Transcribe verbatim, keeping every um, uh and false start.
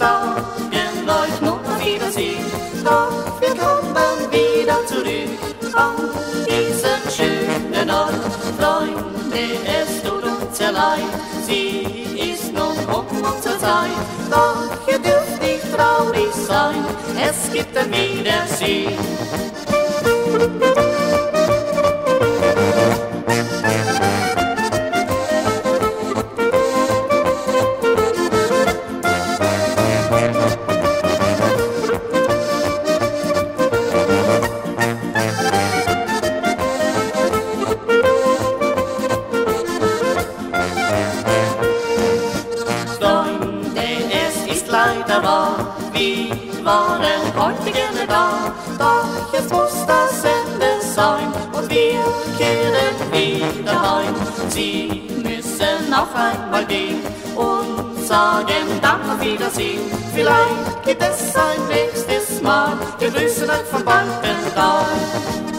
sagen euch nun auf Wiedersehen. Doch wir kommen wieder zurück an diesen schönen Ort. Freunde, es tut uns sehr leid, sie ist nun um unsere Zeit. Doch ihr dürft nicht traurig sein, es gibt ein Wiedersehen. Leider wahr, wir waren heute gerne da, doch jetzt muss das Ende sein und wir kehren wieder heim. Sie müssen noch einmal gehen und sagen dann auf Wiedersehen. Vielleicht gibt es ein nächstes Mal, wir grüßen euch von Balkental.